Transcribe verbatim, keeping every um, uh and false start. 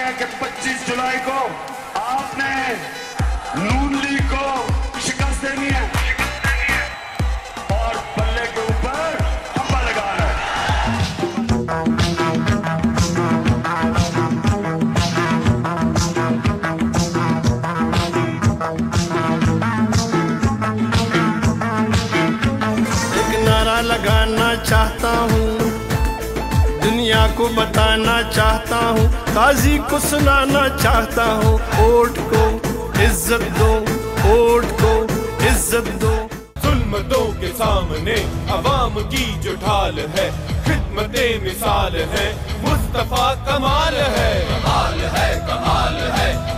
है कि पच्चीस जुलाई को आपने नून लीग को शिकस्त देनी है और बल्ले के ऊपर अम्बा लगाना है। एक नारा लगाना चाहता हूँ, दुनिया को बताना चाहता हूँ, काजी को सुनाना चाहता हूँ, वोट को इज्जत दो, वोट को इज्जत दो। जुल्मतों के सामने अवाम की जो ढाल है, खिदमते मिसाल है, मुस्तफा कमाल है, कमाल है, कमाल है।